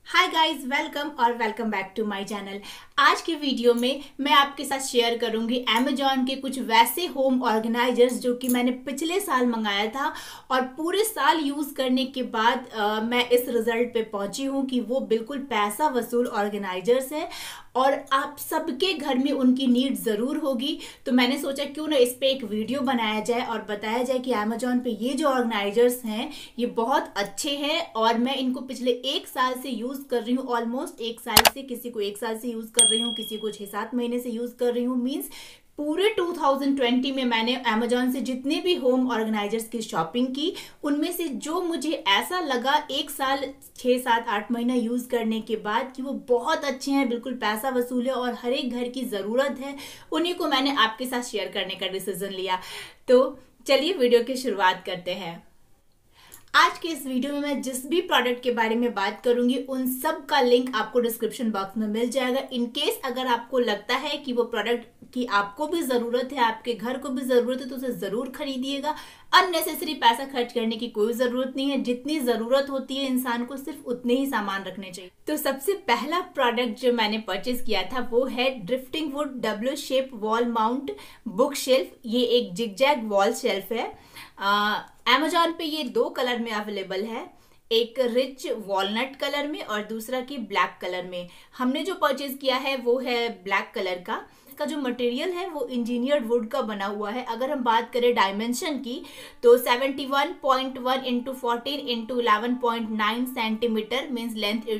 हाय guys, welcome और welcome back to my channel. आज के वीडियो में मैं आपके साथ शेयर करूंगी अमेजॉन के कुछ वैसे होम ऑर्गेनाइजर्स जो कि मैंने पिछले साल मंगाया था और पूरे साल यूज़ करने के बाद मैं इस रिजल्ट पे पहुंची हूं कि वो बिल्कुल पैसा वसूल ऑर्गेनाइजर्स है और आप सबके घर में उनकी नीड ज़रूर होगी। तो मैंने सोचा क्यों ना इस पे एक वीडियो बनाया जाए और बताया जाए कि अमेजॉन पे ये जो ऑर्गेनाइजर्स हैं ये बहुत अच्छे हैं और मैं इनको पिछले एक साल से यूज़ कर रही हूँ। ऑलमोस्ट एक साल से, किसी को एक साल से यूज़ कर रही हूँ, किसी को 6-7 महीने से यूज़ कर रही हूँ। मीन्स पूरे 2020 में मैंने अमेजॉन से जितने भी होम ऑर्गेनाइजर्स की शॉपिंग की उनमें से जो मुझे ऐसा लगा एक साल 6-7-8 महीना यूज़ करने के बाद कि वो बहुत अच्छे हैं, बिल्कुल पैसा वसूल है और हर एक घर की ज़रूरत है, उन्हीं को मैंने आपके साथ शेयर करने का डिसीजन लिया। तो चलिए वीडियो की शुरुआत करते हैं। आज के इस वीडियो में मैं जिस भी प्रोडक्ट के बारे में बात करूंगी उन सब का लिंक आपको डिस्क्रिप्शन बॉक्स में मिल जाएगा। इन केस अगर आपको लगता है कि वो प्रोडक्ट की आपको भी ज़रूरत है, आपके घर को भी ज़रूरत है, तो उसे ज़रूर खरीदिएगा। अननेसेसरी पैसा खर्च करने की कोई ज़रूरत नहीं है। जितनी ज़रूरत होती है इंसान को सिर्फ उतने ही सामान रखने चाहिए। तो सबसे पहला प्रोडक्ट जो मैंने परचेज किया था वो है drifting wood W shape wall mount book shelf. ये एक जिगजैग वॉल शेल्फ है। अमेजॉन पे ये 2 कलर में अवेलेबल है, एक रिच वॉलनट कलर में और दूसरा की ब्लैक कलर में। हमने जो परचेज किया है वो है ब्लैक कलर का। इसका जो मटेरियल है वो इंजीनियर्ड वुड का बना हुआ है। अगर हम बात करें डायमेंशन की तो 71.1 into 14 into 11.9 centimetre means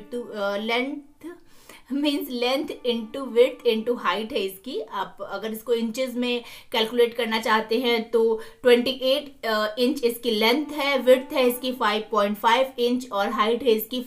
length into width into height है इसकी। आप अगर इसको इंचेस में कैलकुलेट करना चाहते हैं तो 28 इंच इसकी लेंथ है, विड्थ है इसकी 5.5 इंच और हाइट है इसकी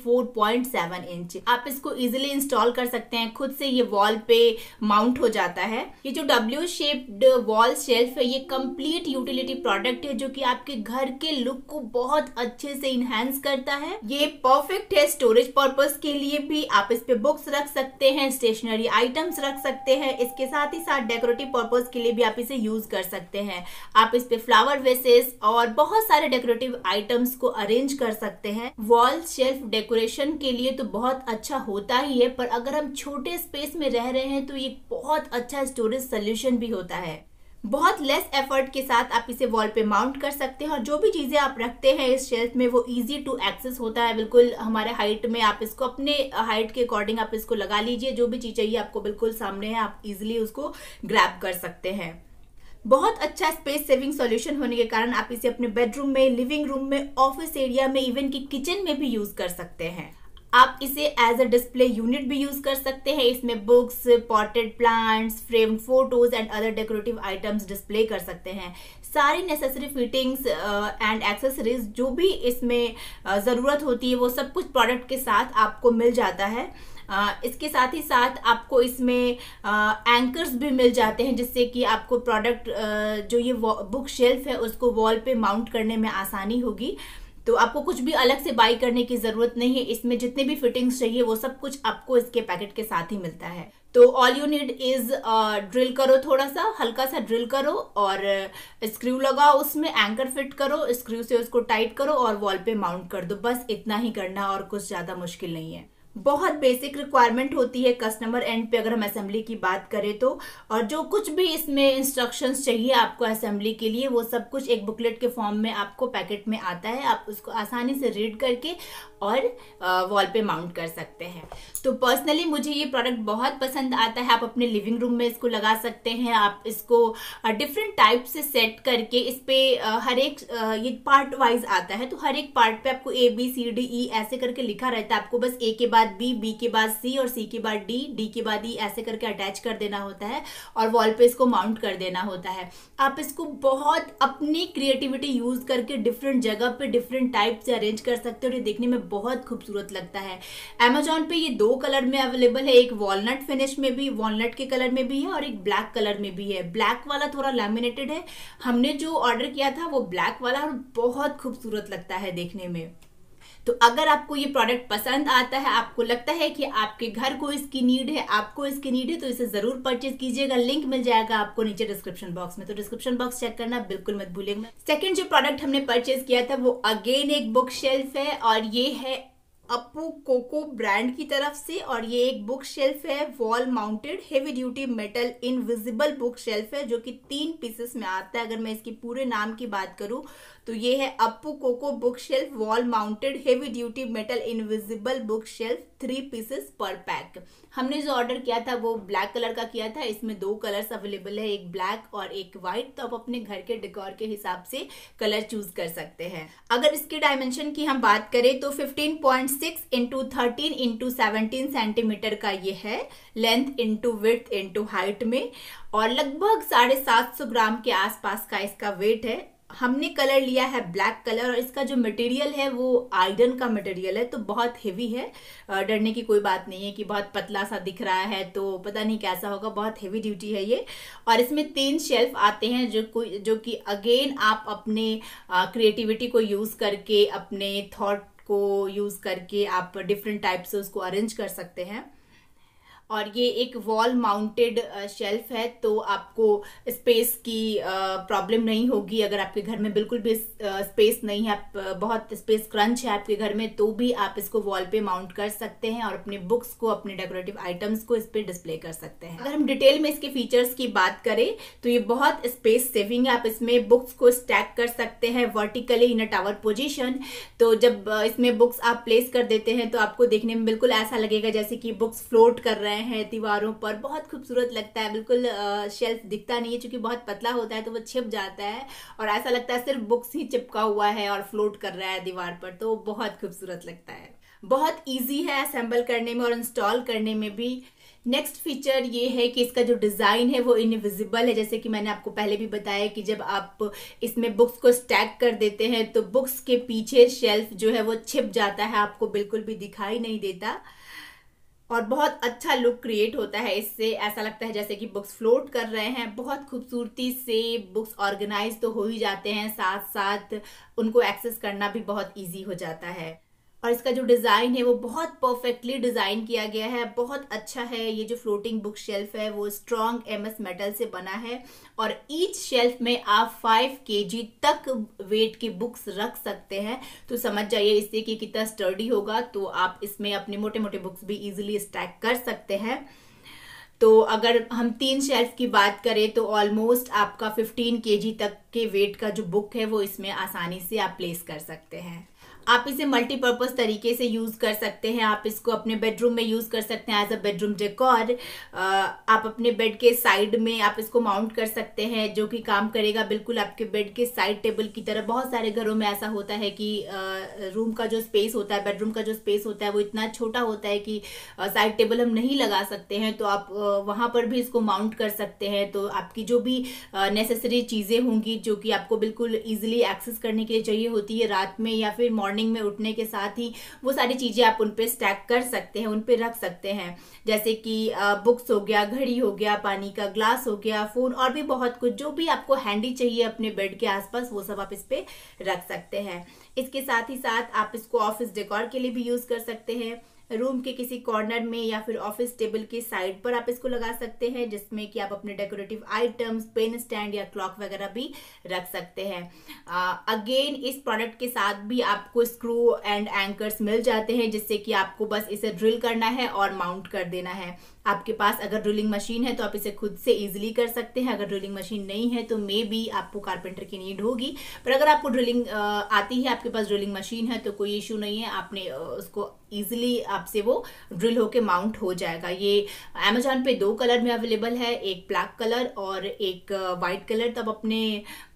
4.7 इंच। आप इसको इजीली इंस्टॉल कर सकते हैं, खुद से ये वॉल पे माउंट हो जाता है। ये जो डब्ल्यू शेप्ड वॉल शेल्फ है ये कंप्लीट यूटिलिटी प्रोडक्ट है जो कि आपके घर के लुक को बहुत अच्छे से इनहेंस करता है। ये परफेक्ट है स्टोरेज पर्पस के लिए भी। आप इस पे बुक्स रख सकते हैं, स्टेशनरी आइटम्स रख सकते हैं। इसके साथ ही साथ डेकोरेटिव पर्पस के लिए भी आप इसे यूज कर सकते हैं। आप इस पे फ्लावर वेसेस और बहुत सारे डेकोरेटिव आइटम्स को अरेंज कर सकते हैं। वॉल शेल्फ डेकोरेशन के लिए तो बहुत अच्छा होता ही है, पर अगर हम छोटे स्पेस में रह रहे हैं तो ये बहुत अच्छा स्टोरेज सोल्यूशन भी होता है। बहुत लेस एफर्ट के साथ आप इसे वॉल पे माउंट कर सकते हैं और जो भी चीज़ें आप रखते हैं इस शेल्फ में वो इजी टू एक्सेस होता है। बिल्कुल हमारे हाइट में, आप इसको अपने हाइट के अकॉर्डिंग आप इसको लगा लीजिए। जो भी चीज़ चाहिए आपको बिल्कुल सामने है, आप इजीली उसको ग्रैब कर सकते हैं। बहुत अच्छा स्पेस सेविंग सॉल्यूशन होने के कारण आप इसे अपने बेडरूम में, लिविंग रूम में, ऑफिस एरिया में, इवन कि किचन में भी यूज कर सकते हैं। आप इसे एज अ डिस्प्ले यूनिट भी यूज कर सकते हैं। इसमें books, potted plants, framed photos and other decorative items display कर सकते हैं। सारी नेसेसरी फिटिंग्स एंड एक्सेसरीज जो भी इसमें ज़रूरत होती है वो सब कुछ प्रोडक्ट के साथ आपको मिल जाता है। इसके साथ ही साथ आपको इसमें एंकर्स भी मिल जाते हैं जिससे कि आपको प्रोडक्ट जो ये बुक शेल्फ है उसको वॉल पे माउंट करने में आसानी होगी। तो आपको कुछ भी अलग से बाई करने की जरूरत नहीं है। इसमें जितने भी फिटिंग्स चाहिए वो सब कुछ आपको इसके पैकेट के साथ ही मिलता है। तो all you need is drill करो, थोड़ा सा हल्का सा ड्रिल करो और स्क्रू लगाओ, उसमें एंकर फिट करो, स्क्रू से उसको टाइट करो और वॉल पे माउंट कर दो। बस इतना ही करना और कुछ ज्यादा मुश्किल नहीं है। बहुत बेसिक रिक्वायरमेंट होती है कस्टमर एंड पे अगर हम असेंबली की बात करें तो। और जो कुछ भी इसमें इंस्ट्रक्शंस चाहिए आपको असेंबली के लिए वो सब कुछ एक बुकलेट के फॉर्म में आपको पैकेट में आता है। आप उसको आसानी से रीड करके और वॉल पे माउंट कर सकते हैं। तो पर्सनली मुझे ये प्रोडक्ट बहुत पसंद आता है। आप अपने लिविंग रूम में इसको लगा सकते हैं। आप इसको डिफरेंट टाइप से सेट करके इस पे हर एक ये पार्ट वाइज आता है, तो हर एक पार्ट पे आपको ABCDE ऐसे करके लिखा रहता है। आपको बस A के बाद B के बाद C और C के बाद D के बाद E ऐसे करके अटैच कर देना होता है और वॉल पे इसको माउंट कर देना होता है। आप इसको बहुत अपनी क्रिएटिविटी यूज करके डिफरेंट जगह पे डिफरेंट टाइप से अरेंज कर सकते हो और ये देखने में बहुत खूबसूरत लगता है। अमेजॉन पे ये 2 कलर में अवेलेबल है, एक वॉलनट फिनिश में भी, वॉलनट के कलर में भी है और एक ब्लैक कलर में भी है। ब्लैक वाला थोड़ा लैमिनेटेड है, हमने जो ऑर्डर किया था वो ब्लैक वाला और बहुत खूबसूरत लगता है देखने में। तो अगर आपको ये प्रोडक्ट पसंद आता है, आपको लगता है कि आपके घर को इसकी नीड है, आपको इसकी नीड है, तो इसे जरूर परचेज कीजिएगा। लिंक मिल जाएगा आपको नीचे डिस्क्रिप्शन बॉक्स में, तो डिस्क्रिप्शन बॉक्स चेक करना बिल्कुल मत भूलिएगा। सेकंड जो प्रोडक्ट हमने परचेज किया था वो अगेन एक बुक शेल्फ है और ये है अपू कोको ब्रांड की तरफ से, और ये एक बुक शेल्फ है, wall mounted heavy duty metal invisible book shelf है, जो कि 3 पीसेस में आता है। अगर मैं इसकी पूरे नाम की बात करूं तो ये है अपू कोको book shelf wall mounted heavy duty metal invisible book shelf, 3 pieces per pack. हमने जो ऑर्डर किया था वो ब्लैक कलर का किया था। इसमें 2 कलर्स अवेलेबल है, एक ब्लैक और एक व्हाइट, तो आप अपने घर के डेकोर के हिसाब से कलर चूज कर सकते हैं। अगर इसके डायमेंशन की हम बात करें तो 15.6 इंटू 13 इंटू 17 सेंटीमीटर का ये है, length into width into height में, और लगभग 750 ग्राम के आसपास का इसका वेट है। हमने कलर लिया है ब्लैक कलर, और इसका जो मटेरियल है वो आयरन का मटेरियल है, तो बहुत हेवी है। डरने की कोई बात नहीं है कि बहुत पतला सा दिख रहा है तो पता नहीं कैसा होगा, बहुत हेवी ड्यूटी है ये। और इसमें 3 शेल्फ आते हैं जो कि अगेन आप अपने क्रिएटिविटी को यूज करके, अपने थॉट को यूज करके आप डिफरेंट टाइप से उसको अरेंज कर सकते हैं। और ये एक वॉल माउंटेड शेल्फ है, तो आपको स्पेस की प्रॉब्लम नहीं होगी। अगर आपके घर में बिल्कुल भी स्पेस नहीं है, बहुत स्पेस क्रंच है आपके घर में, तो भी आप इसको वॉल पे माउंट कर सकते हैं और अपने बुक्स को, अपने डेकोरेटिव आइटम्स को इस पे डिस्प्ले कर सकते हैं। अगर हम डिटेल में इसके फीचर्स की बात करें तो ये बहुत स्पेस सेविंग है। आप इसमें बुक्स को स्टैक कर सकते हैं vertically in a tower position. तो जब इसमें बुक्स आप प्लेस कर देते हैं तो आपको देखने में बिल्कुल ऐसा लगेगा जैसे कि बुक्स फ्लोट कर रहे हैं दीवारों पर, बहुत खूबसूरत लगता है। बिल्कुल शेल्फ दिखता नहीं है, क्योंकि बहुत पतला होता है तो वो छिप जाता है और ऐसा लगता है सिर्फ बुक्स ही चिपका हुआ है और फ्लोट कर रहा है दीवार पर, तो बहुत खूबसूरत लगता है। बहुत इजी है असेंबल करने में और इंस्टॉल करने में भी। नेक्स्ट फीचर ये है कि इसका जो डिजाइन है वो इनविजिबल है। जैसे कि मैंने आपको पहले भी बताया कि जब आप इसमें बुक्स को स्टैक कर देते हैं तो बुक्स के पीछे शेल्फ जो है वो छिप जाता है, आपको बिल्कुल भी दिखाई नहीं देता, और बहुत अच्छा लुक क्रिएट होता है इससे। ऐसा लगता है जैसे कि बुक्स फ्लोट कर रहे हैं। बहुत खूबसूरती से बुक्स ऑर्गेनाइज तो हो ही जाते हैं, साथ साथ उनको एक्सेस करना भी बहुत इजी हो जाता है। और इसका जो डिजाइन है वो बहुत परफेक्टली डिजाइन किया गया है, बहुत अच्छा है। ये जो फ्लोटिंग बुक शेल्फ है वो स्ट्रॉन्ग एमएस मेटल से बना है, और ईच शेल्फ में आप 5 kg तक वेट की बुक्स रख सकते हैं। तो समझ जाइए इससे कि कितना स्टर्डी होगा। तो आप इसमें अपने मोटे मोटे बुक्स भी इजीली स्टैक कर सकते हैं। तो अगर हम 3 शेल्फ की बात करें तो ऑलमोस्ट आपका 15 kg तक के वेट का जो बुक है वो इसमें आसानी से आप प्लेस कर सकते हैं। आप इसे मल्टीपर्पज तरीके से यूज कर सकते हैं। आप इसको अपने बेडरूम में यूज कर सकते हैं एज अ बेडरूम डेकोर। आप अपने बेड के साइड में आप इसको माउंट कर सकते हैं, जो कि काम करेगा बिल्कुल आपके बेड के साइड टेबल की तरह। बहुत सारे घरों में ऐसा होता है कि रूम का जो स्पेस होता है, बेडरूम का जो स्पेस होता है वो इतना छोटा होता है कि साइड टेबल हम नहीं लगा सकते हैं, तो आप वहां पर भी इसको माउंट कर सकते हैं। तो आपकी जो भी नेसेसरी चीजें होंगी जो कि आपको बिल्कुल इजीली एक्सेस करने के लिए चाहिए होती है रात में या फिर मॉर्निंग में उठने के साथ ही, वो सारी चीजें आप उन पे स्टैक कर सकते हैं, उन पे रख सकते हैं। जैसे कि बुक्स हो गया, घड़ी हो गया, पानी का ग्लास हो गया, फोन, और भी बहुत कुछ जो भी आपको हैंडी चाहिए अपने बेड के आसपास, वो सब आप इस पे रख सकते हैं। इसके साथ ही साथ आप इसको ऑफिस डेकोर के लिए भी यूज कर सकते हैं। रूम के किसी कॉर्नर में या फिर ऑफिस टेबल के साइड पर आप इसको लगा सकते हैं, जिसमें कि आप अपने डेकोरेटिव आइटम्स, पेन स्टैंड या क्लॉक वगैरह भी रख सकते हैं। अगेन इस प्रोडक्ट के साथ भी आपको स्क्रू एंड एंकर्स मिल जाते हैं, जिससे कि आपको बस इसे ड्रिल करना है और माउंट कर देना है। आपके पास अगर ड्रिलिंग मशीन है तो आप इसे खुद से इजीली कर सकते हैं। अगर ड्रिलिंग मशीन नहीं है तो मे बी आपको कारपेंटर की नीड होगी, पर अगर आपको ड्रिलिंग आती है, आपके पास ड्रिलिंग मशीन है, तो कोई इशू नहीं है। आपने उसको इजीली आपसे वो ड्रिल होके माउंट हो जाएगा। ये अमेजोन पे 2 कलर में अवेलेबल है, एक ब्लैक कलर और एक व्हाइट कलर। तब अपने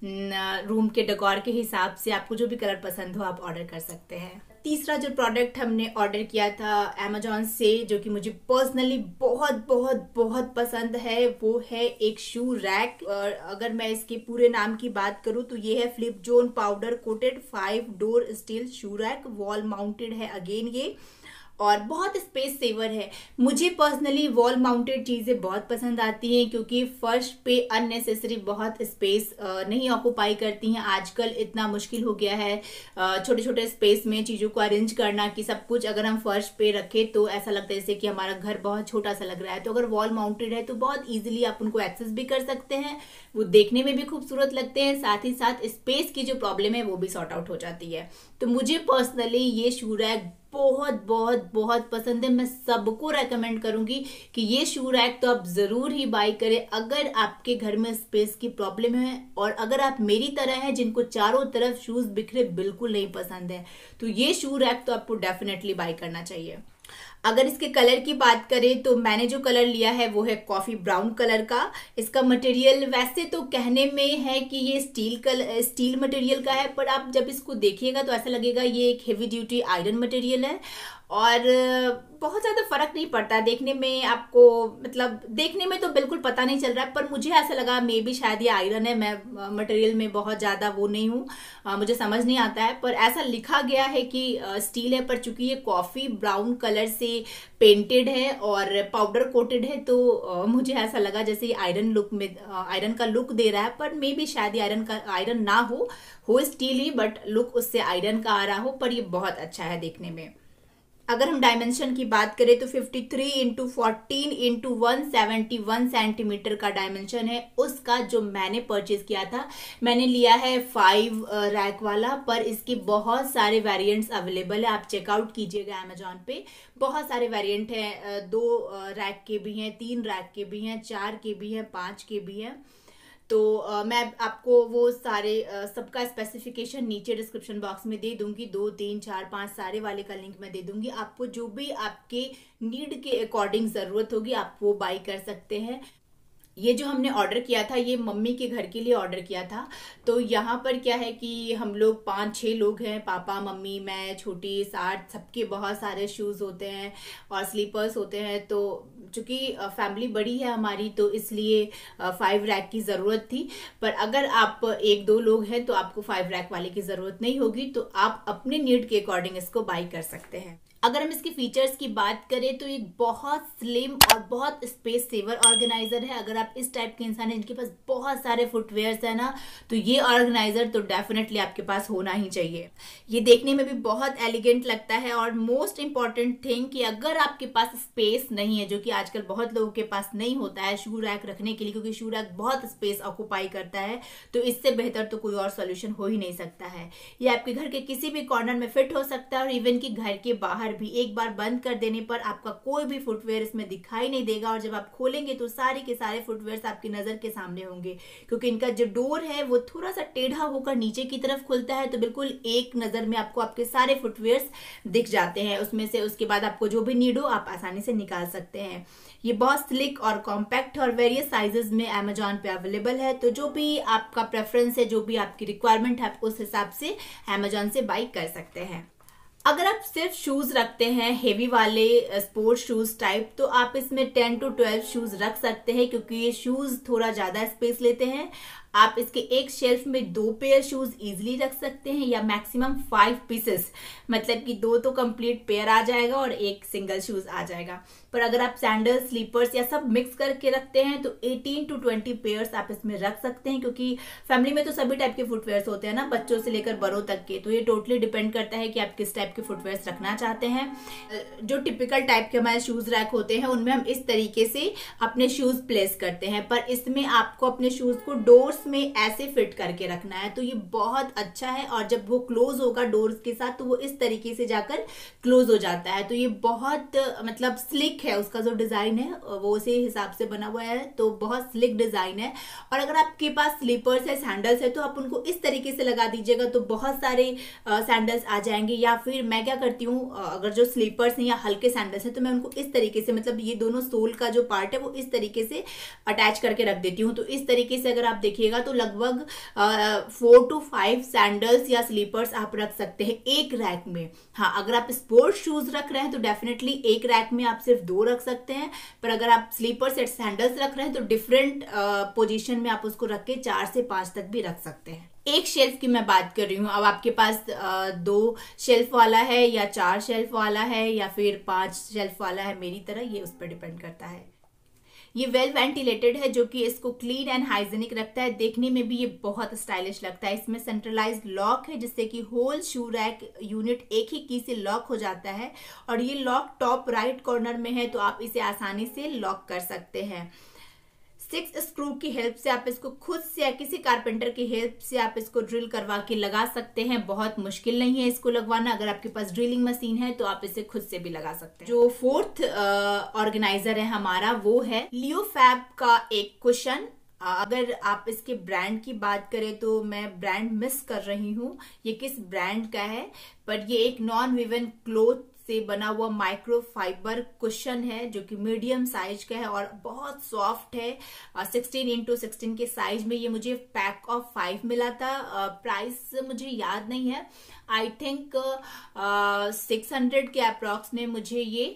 रूम के डेकोर के हिसाब से आपको जो भी कलर पसंद हो आप ऑर्डर कर सकते हैं। तीसरा जो प्रोडक्ट हमने ऑर्डर किया था अमेजोन से, जो कि मुझे पर्सनली बहुत बहुत बहुत पसंद है, वो है एक शू रैक। और अगर मैं इसके पूरे नाम की बात करूं तो ये है flip zone powder coated 5 door steel shoe rack, wall mounted है अगेन ये, और बहुत स्पेस सेवर है। मुझे पर्सनली वॉल माउंटेड चीज़ें बहुत पसंद आती हैं, क्योंकि फर्श पे अननेसेसरी बहुत स्पेस नहीं ऑक्यूपाई करती हैं। आजकल इतना मुश्किल हो गया है छोटे छोटे स्पेस में चीज़ों को अरेंज करना, कि सब कुछ अगर हम फर्श पे रखें तो ऐसा लगता है जैसे कि हमारा घर बहुत छोटा सा लग रहा है। तो अगर वॉल माउंटेड है तो बहुत ईजिली आप उनको एक्सेस भी कर सकते हैं, वो देखने में भी खूबसूरत लगते हैं, साथ ही साथ स्पेस की जो प्रॉब्लम है वो भी सॉर्ट आउट हो जाती है। तो मुझे पर्सनली ये शू रैक बहुत बहुत बहुत पसंद है। मैं सबको रेकमेंड करूंगी कि ये शू रैक तो आप जरूर ही बाय करें अगर आपके घर में स्पेस की प्रॉब्लम है, और अगर आप मेरी तरह हैं जिनको चारों तरफ शूज बिखरे बिल्कुल नहीं पसंद है, तो ये शू रैक तो आपको डेफिनेटली बाय करना चाहिए। अगर इसके कलर की बात करें तो मैंने जो कलर लिया है वो है कॉफी ब्राउन कलर का। इसका मटेरियल वैसे तो कहने में है कि ये स्टील मटेरियल का है, पर आप जब इसको देखिएगा तो ऐसा लगेगा ये एक हेवी ड्यूटी आयरन मटेरियल है, और बहुत ज़्यादा फर्क नहीं पड़ता देखने में आपको, मतलब देखने में तो बिल्कुल पता नहीं चल रहा है, पर मुझे ऐसा लगा मे बी शायद ये आयरन है। मैं मटेरियल में बहुत ज़्यादा वो नहीं हूँ, मुझे समझ नहीं आता है, पर ऐसा लिखा गया है कि स्टील है, पर चूंकि ये कॉफ़ी ब्राउन कलर से पेंटेड है और पाउडर कोटेड है, तो मुझे ऐसा लगा जैसे ये आयरन लुक में आयरन का लुक दे रहा है, पर मे बी शायद ये आयरन ना हो स्टील ही, बट लुक उससे आयरन का आ रहा हो, पर ये बहुत अच्छा है देखने में। अगर हम डायमेंशन की बात करें तो 53x14x171 सेंटीमीटर का डायमेंशन है उसका, जो मैंने परचेज किया था। मैंने लिया है 5 रैक वाला, पर इसके बहुत सारे वेरिएंट्स अवेलेबल है, आप चेकआउट कीजिएगा अमेजॉन पे। बहुत सारे वेरिएंट हैं, 2 रैक के भी हैं, 3 रैक के भी हैं, 4 के भी हैं, 5 के भी हैं। तो मैं आपको वो सारे सबका स्पेसिफिकेशन नीचे डिस्क्रिप्शन बॉक्स में दे दूंगी, 2, 3, 4, 5 सारे वाले का लिंक मैं दे दूंगी। आपको जो भी आपके नीड के अकॉर्डिंग ज़रूरत होगी आप वो बाई कर सकते हैं। ये जो हमने ऑर्डर किया था ये मम्मी के घर के लिए ऑर्डर किया था। तो यहाँ पर क्या है कि हम लोग 5-6 लोग हैं, पापा मम्मी मैं छोटी, 60, सबके बहुत सारे शूज़ होते हैं और स्लीपर्स होते हैं। तो चूँकि फैमिली बड़ी है हमारी तो इसलिए 5 रैक की ज़रूरत थी, पर अगर आप 1-2 लोग हैं तो आपको 5 रैक वाले की ज़रूरत नहीं होगी, तो आप अपने नीड के अकॉर्डिंग इसको बाई कर सकते हैं। अगर हम इसके फीचर्स की बात करें तो ये बहुत स्लिम और बहुत स्पेस सेवर ऑर्गेनाइजर है। अगर आप इस टाइप के इंसान हैं जिनके पास बहुत सारे फुटवेयर्स है ना, तो ये ऑर्गेनाइजर तो डेफिनेटली आपके पास होना ही चाहिए। ये देखने में भी बहुत एलिगेंट लगता है, और मोस्ट इंपॉर्टेंट थिंग कि अगर आपके पास स्पेस नहीं है, जो कि आजकल बहुत लोगों के पास नहीं होता है शू रैक रखने के लिए, क्योंकि शू रैक बहुत स्पेस ऑक्यूपाई करता है, तो इससे बेहतर तो कोई और सोल्यूशन हो ही नहीं सकता है। ये आपके घर के किसी भी कॉर्नर में फिट हो सकता है, और इवन कि घर के बाहर भी एक बार बंद कर देने पर आपका कोई भी फुटवेयर इसमें दिखाई नहीं देगा, और जब आप खोलेंगे तो सारे के सारे फुटवेयर्स आपकी नजर के सामने होंगे, क्योंकि इनका जो डोर है वो थोड़ा सा टेढ़ा होकर नीचे की तरफ खुलता है, तो बिल्कुल एक नजर में आपको आपके सारे फुटवेयर्स दिख जाते हैं उसमें से। उसके बाद आपको जो भी नीड हो आप आसानी से निकाल सकते हैं। ये बहुत स्लिक और कॉम्पैक्ट और वेरियस साइजेस में अमेजॉन पे अवेलेबल है, तो जो भी आपका प्रेफरेंस है, जो भी आपकी रिक्वायरमेंट है, आप उस हिसाब से अमेजॉन से बाई कर सकते हैं। अगर आप सिर्फ शूज रखते हैं हेवी वाले स्पोर्ट्स शूज टाइप, तो आप इसमें 10 to 12 शूज रख सकते हैं, क्योंकि ये शूज थोड़ा ज्यादा स्पेस लेते हैं। आप इसके एक शेल्फ में 2 पेयर शूज इजीली रख सकते हैं, या मैक्सिमम 5 पीसेस, मतलब कि 2 तो कंप्लीट पेयर आ जाएगा और 1 सिंगल शूज आ जाएगा। पर अगर आप सैंडल, स्लीपर्स या सब मिक्स करके रखते हैं तो 18 to 20 पेयर्स आप इसमें रख सकते हैं, क्योंकि फैमिली में तो सभी टाइप के फुटवेयर्स होते हैं ना, बच्चों से लेकर बड़ों तक के। तो ये टोटली डिपेंड करता है कि आप किस टाइप के फुटवेयर्स रखना चाहते हैं। जो टिपिकल टाइप के हमारे शूज रैक होते हैं उनमें हम इस तरीके से अपने शूज प्लेस करते हैं, पर इसमें आपको अपने शूज को डोर्स में ऐसे फिट करके रखना है, तो ये बहुत अच्छा है। और जब वो क्लोज होगा डोर्स के साथ तो वो इस तरीके से जाकर क्लोज हो जाता है, तो ये बहुत मतलब स्लिक है, उसका जो डिजाइन है वो उसी हिसाब से बना हुआ है, तो बहुत स्लिक डिजाइन है। और अगर आपके पास स्लीपर्स है, सैंडल्स है, तो आप उनको इस तरीके से लगा दीजिएगा तो बहुत सारे सैंडल्स आ जाएंगे। या फिर मैं क्या करती हूँ, अगर जो स्लीपर्स हैं या हल्के सैंडल्स हैं तो मैं उनको इस तरीके से, मतलब ये दोनों सोल का जो पार्ट है वो इस तरीके से अटैच करके रख देती हूँ। तो इस तरीके से अगर आप देखिएगा तो लगभग 4 to 5 सैंडल्स या स्लीपर्स आप रख सकते हैं एक रैक में। हाँ, अगर आप स्पोर्ट्स शूज रख रहे हैं तो डेफिनेटली एक रैक में आप सिर्फ 2 रख सकते हैं, पर अगर आप स्लीपर्स या सैंडल्स रख रहे हैं तो डिफरेंट पोजीशन में आप उसको रख के 4 से 5 तक भी रख सकते हैं। एक शेल्फ की मैं बात कर रही हूँ, अब आपके पास 2 शेल्फ वाला है या 4 शेल्फ वाला है या फिर 5 शेल्फ वाला है मेरी तरह, ये उस पर डिपेंड करता है। ये वेल वेंटिलेटेड है, जो कि इसको क्लीन एंड हाइजीनिक रखता है। देखने में भी ये बहुत स्टाइलिश लगता है। इसमें सेंट्रलाइज्ड लॉक है, जिससे कि होल शू रैक यूनिट एक ही की से लॉक हो जाता है, और ये लॉक टॉप राइट कॉर्नर में है, तो आप इसे आसानी से लॉक कर सकते हैं। 6 स्क्रू की हेल्प से आप इसको खुद से या किसी कारपेंटर की हेल्प से आप इसको ड्रिल करवा के लगा सकते हैं। बहुत मुश्किल नहीं है इसको लगवाना। अगर आपके पास ड्रिलिंग मशीन है तो आप इसे खुद से भी लगा सकते हैं। जो फोर्थ ऑर्गेनाइजर है हमारा वो है लियोफैब का एक कुशन। अगर आप इसके ब्रांड की बात करें तो मैं ब्रांड मिस कर रही हूँ ये किस ब्रांड का है, पर ये एक नॉन विवन क्लोथ से बना हुआ माइक्रो फाइबर कुशन है जो कि मीडियम साइज का है और बहुत सॉफ्ट है। 16x16 के साइज में ये मुझे पैक ऑफ 5 मिला था। प्राइस मुझे याद नहीं है, आई थिंक 600 के अप्रॉक्स में मुझे ये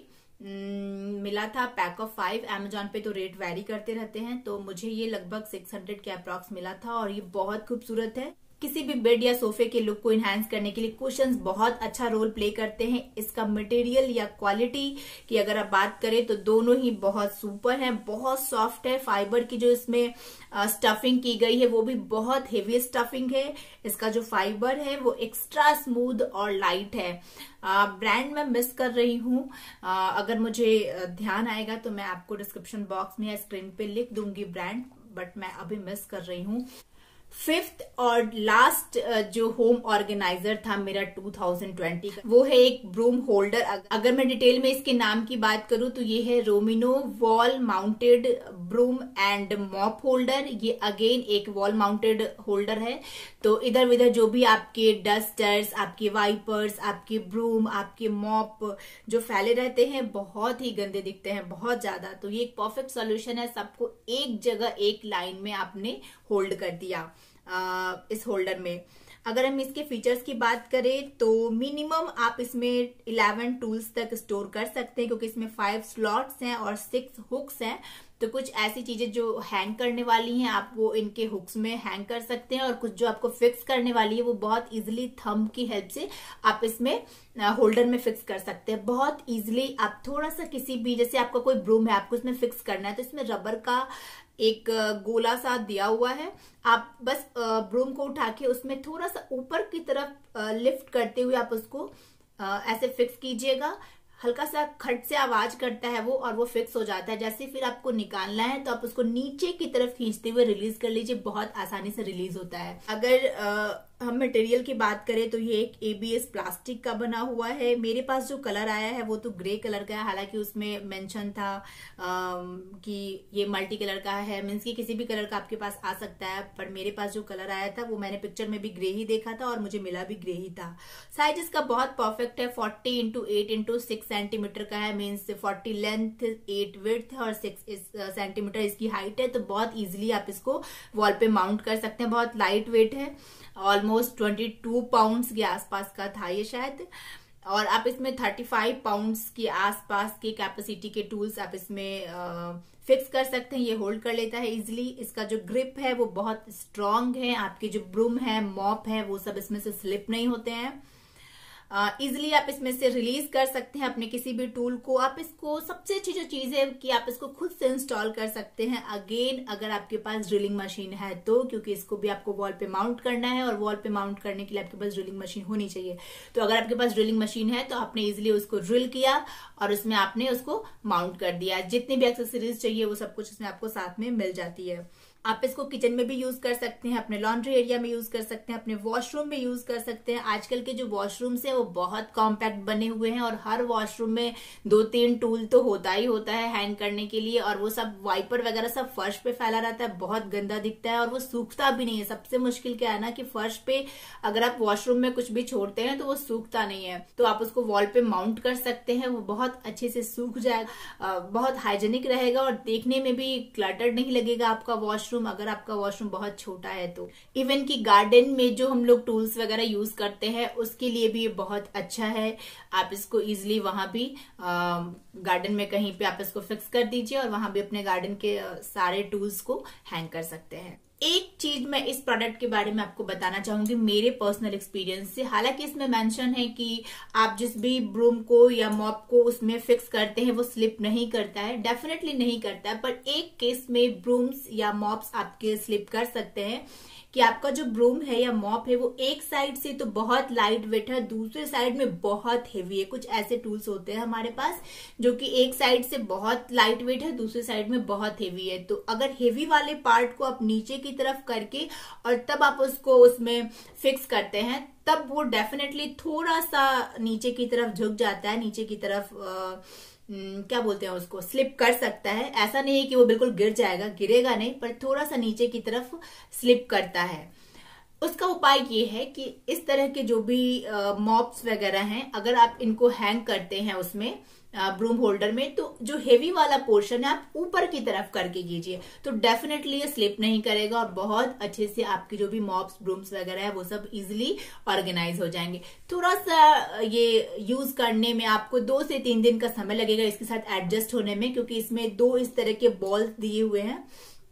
मिला था पैक ऑफ 5। अमेजोन पे तो रेट वैरी करते रहते हैं, तो मुझे ये लगभग 600 के अप्रॉक्स मिला था और ये बहुत खूबसूरत है। किसी भी बेड या सोफे के लुक को इनहांस करने के लिए कुशन्स बहुत अच्छा रोल प्ले करते हैं। इसका मटेरियल या क्वालिटी की अगर आप बात करें तो दोनों ही बहुत सुपर है, बहुत सॉफ्ट है। फाइबर की जो इसमें स्टफिंग की गई है वो भी बहुत हेवी स्टफिंग है। इसका जो फाइबर है वो एक्स्ट्रा स्मूथ और लाइट है। ब्रांड मैं मिस कर रही हूँ, अगर मुझे ध्यान आएगा तो मैं आपको डिस्क्रिप्शन बॉक्स में या स्क्रीन पे लिख दूंगी ब्रांड, बट मैं अभी मिस कर रही हूँ। फिफ्थ और लास्ट जो होम ऑर्गेनाइजर था मेरा 2020 का, वो है एक ब्रूम होल्डर। अगर मैं डिटेल में इसके नाम की बात करूं तो ये है Romino wall mounted broom and mop holder. ये अगेन एक वॉल माउंटेड होल्डर है, तो इधर उधर जो भी आपके डस्टर्स, आपके वाइपर्स, आपके ब्रूम, आपके मॉप जो फैले रहते हैं बहुत ही गंदे दिखते हैं, बहुत ज्यादा। तो ये एक परफेक्ट सोल्यूशन है, सबको एक जगह एक लाइन में आपने होल्ड कर दिया। इस होल्डर में अगर हम इसके फीचर्स की बात करें तो मिनिमम आप इसमें 11 टूल्स तक स्टोर कर सकते हैं, क्योंकि इसमें 5 स्लॉट्स हैं और 6 हुक्स हैं। तो कुछ ऐसी चीजें जो हैंग करने वाली हैं आप वो इनके हुक्स में हैंग कर सकते हैं, और कुछ जो आपको फिक्स करने वाली है वो बहुत इजीली थंब की हेल्प से आप इसमें होल्डर में फिक्स कर सकते हैं। बहुत इजीली आप थोड़ा सा किसी भी, जैसे आपका कोई ब्रूम है आपको इसमें फिक्स करना है तो इसमें रबर का एक गोला सा दिया हुआ है, आप बस ब्रूम को उठा के उसमें थोड़ा सा ऊपर की तरफ लिफ्ट करते हुए आप उसको ऐसे फिक्स कीजिएगा। हल्का सा खट से आवाज करता है वो और वो फिक्स हो जाता है। जैसे फिर आपको निकालना है तो आप उसको नीचे की तरफ खींचते हुए रिलीज कर लीजिए, बहुत आसानी से रिलीज होता है। अगर हम मटेरियल की बात करें तो ये एक ABS प्लास्टिक का बना हुआ है। मेरे पास जो कलर आया है वो तो ग्रे कलर का है, हालांकि उसमें मेंशन था कि ये मल्टी कलर का है, मीन्स कि किसी भी कलर का आपके पास आ सकता है, पर मेरे पास जो कलर आया था वो मैंने पिक्चर में भी ग्रे ही देखा था और मुझे मिला भी ग्रे ही था। साइज इसका बहुत परफेक्ट है, 40x8x6 सेंटीमीटर का है, मीन्स 40 लेंथ, 8 विड्थ और 6 सेंटीमीटर इसकी हाइट है। तो बहुत इजिली आप इसको वॉल पे माउंट कर सकते हैं। बहुत लाइट वेट है, ऑलमोस्ट 22 पाउंड्स के आसपास का था ये शायद, और आप इसमें 35 पाउंड्स के आसपास के कैपेसिटी के टूल्स आप इसमें फिक्स कर सकते हैं। ये होल्ड कर लेता है इजिली। इसका जो ग्रिप है वो बहुत स्ट्रांग है, आपके जो ब्रूम है, मॉप है, वो सब इसमें से स्लिप नहीं होते हैं। इजिली आप इसमें से रिलीज कर सकते हैं अपने किसी भी टूल को। आप इसको, सबसे अच्छी जो चीज है कि आप इसको खुद से इंस्टॉल कर सकते हैं, अगेन अगर आपके पास ड्रिलिंग मशीन है तो, क्योंकि इसको भी आपको वॉल पे माउंट करना है और वॉल पे माउंट करने के लिए आपके पास ड्रिलिंग मशीन होनी चाहिए। तो अगर आपके पास ड्रिलिंग मशीन है तो आपने इजिली उसको ड्रिल किया और उसमें आपने उसको माउंट कर दिया। जितनी भी एक्सेसरीज चाहिए वो सब कुछ इसमें आपको साथ में मिल जाती है। आप इसको किचन में भी यूज कर सकते हैं, अपने लॉन्ड्री एरिया में यूज कर सकते हैं, अपने वॉशरूम में यूज कर सकते हैं। आजकल के जो वॉशरूम्स है वो बहुत कॉम्पैक्ट बने हुए हैं और हर वॉशरूम में 2-3 टूल तो होता ही होता है हैंग करने के लिए, और वो सब वाइपर वगैरह सब फर्श पे फैला रहता है, बहुत गंदा दिखता है और वो सूखता भी नहीं है। सबसे मुश्किल क्या है ना कि फर्श पे अगर आप वॉशरूम में कुछ भी छोड़ते हैं तो वो सूखता नहीं है। तो आप उसको वॉल पे माउंट कर सकते हैं, वो बहुत अच्छे से सूख जाएगा, बहुत हाइजेनिक रहेगा और देखने में भी क्लटर्ड नहीं लगेगा आपका वॉशरूम, अगर आपका वॉशरूम बहुत छोटा है तो। इवन कि गार्डन में जो हम लोग टूल्स वगैरह यूज करते हैं उसके लिए भी ये बहुत अच्छा है। आप इसको इजिली वहां भी गार्डन में कहीं पे आप इसको फिक्स कर दीजिए और वहां भी अपने गार्डन के सारे टूल्स को हैंग कर सकते हैं। एक चीज मैं इस प्रोडक्ट के बारे में आपको बताना चाहूंगी मेरे पर्सनल एक्सपीरियंस से। हालांकि इसमें मेंशन है कि आप जिस भी ब्रूम को या मॉप को उसमें फिक्स करते हैं वो स्लिप नहीं करता है, डेफिनेटली नहीं करता है, पर एक केस में ब्रूम्स या मॉप्स आपके स्लिप कर सकते हैं। कि आपका जो ब्रूम है या मॉप है वो एक साइड से तो बहुत लाइट वेट है, दूसरे साइड में बहुत हेवी है। कुछ ऐसे टूल्स होते हैं हमारे पास जो कि एक साइड से बहुत लाइट वेट है, दूसरे साइड में बहुत हेवी है। तो अगर हेवी वाले पार्ट को आप नीचे की तरफ करके और तब आप उसको उसमें फिक्स करते हैं, तब वो डेफिनेटली थोड़ा सा नीचे की तरफ झुक जाता है, नीचे की तरफ क्या बोलते हैं उसको, स्लिप कर सकता है। ऐसा नहीं है कि वो बिल्कुल गिर जाएगा, गिरेगा नहीं, पर थोड़ा सा नीचे की तरफ स्लिप करता है। उसका उपाय ये है कि इस तरह के जो भी मॉप्स वगैरह हैं, अगर आप इनको हैंग करते हैं उसमें ब्रूम होल्डर में, तो जो हेवी वाला पोर्शन है आप ऊपर की तरफ करके कीजिए, तो डेफिनेटली ये स्लिप नहीं करेगा और बहुत अच्छे से आपकी जो भी मॉप्स ब्रूम्स वगैरह है वो सब इजीली ऑर्गेनाइज हो जाएंगे। थोड़ा सा ये यूज करने में आपको 2 से 3 दिन का समय लगेगा इसके साथ एडजस्ट होने में, क्योंकि इसमें 2 इस तरह के बॉल्स दिए हुए हैं।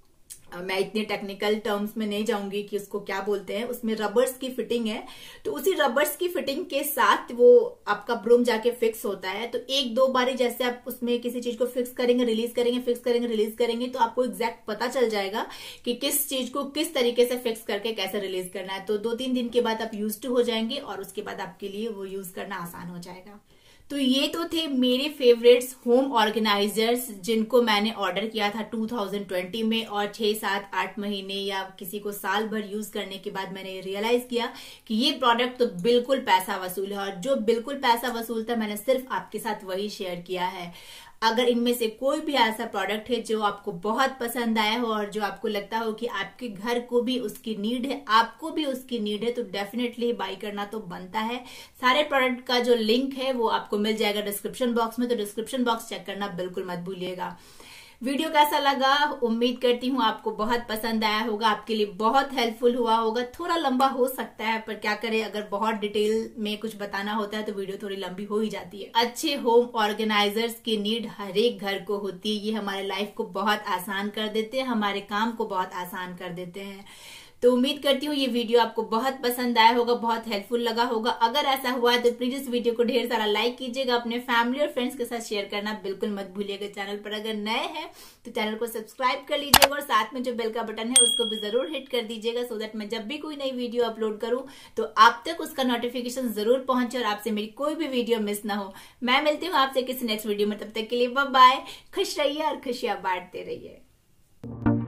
मैं इतने टेक्निकल टर्म्स में नहीं जाऊंगी कि उसको क्या बोलते हैं, उसमें रबर्स की फिटिंग है, तो उसी रबर्स की फिटिंग के साथ वो आपका ब्रूम जाके फिक्स होता है। तो 1-2 बारी जैसे आप उसमें किसी चीज को फिक्स करेंगे, रिलीज करेंगे, फिक्स करेंगे, रिलीज करेंगे, तो आपको एग्जैक्ट पता चल जाएगा कि किस चीज को किस तरीके से फिक्स करके कैसे रिलीज करना है। तो 2-3 दिन के बाद आप यूज टू हो जाएंगे और उसके बाद आपके लिए वो यूज करना आसान हो जाएगा। तो ये तो थे मेरे फेवरेट्स होम ऑर्गेनाइजर्स जिनको मैंने ऑर्डर किया था 2020 में, और 6-7-8 महीने या किसी को साल भर यूज करने के बाद मैंने रियलाइज किया कि ये प्रोडक्ट तो बिल्कुल पैसा वसूल है, और जो बिल्कुल पैसा वसूल था मैंने सिर्फ आपके साथ वही शेयर किया है। अगर इनमें से कोई भी ऐसा प्रोडक्ट है जो आपको बहुत पसंद आया हो और जो आपको लगता हो कि आपके घर को भी उसकी नीड है, आपको भी उसकी नीड है, तो डेफिनेटली बाई करना तो बनता है। सारे प्रोडक्ट का जो लिंक है वो आपको मिल जाएगा डिस्क्रिप्शन बॉक्स में, तो डिस्क्रिप्शन बॉक्स चेक करना बिल्कुल मत भूलिएगा। वीडियो कैसा लगा, उम्मीद करती हूँ आपको बहुत पसंद आया होगा, आपके लिए बहुत हेल्पफुल हुआ होगा। थोड़ा लंबा हो सकता है, पर क्या करें, अगर बहुत डिटेल में कुछ बताना होता है तो वीडियो थोड़ी लंबी हो ही जाती है। अच्छे होम ऑर्गेनाइजर्स की नीड हर एक घर को होती है, ये हमारे लाइफ को बहुत आसान कर देते हैं, हमारे काम को बहुत आसान कर देते हैं। तो उम्मीद करती हूँ ये वीडियो आपको बहुत पसंद आया होगा, बहुत हेल्पफुल लगा होगा। अगर ऐसा हुआ है तो प्लीज इस वीडियो को ढेर सारा लाइक कीजिएगा, अपने फैमिली और फ्रेंड्स के साथ शेयर करना बिल्कुल मत भूलिएगा। चैनल पर अगर नए हैं तो चैनल को सब्सक्राइब कर लीजिएगा और साथ में जो बेल का बटन है उसको भी जरूर हिट कर दीजिएगा, सो दैट मैं जब भी कोई नई वीडियो अपलोड करूँ तो आप तक उसका नोटिफिकेशन जरूर पहुंचे और आपसे मेरी कोई भी वीडियो मिस ना हो। मैं मिलती हूँ आपसे किसी नेक्स्ट वीडियो में, तब तक के लिए बाय बाय, खुश रहिए और खुशियां बांटते रहिए।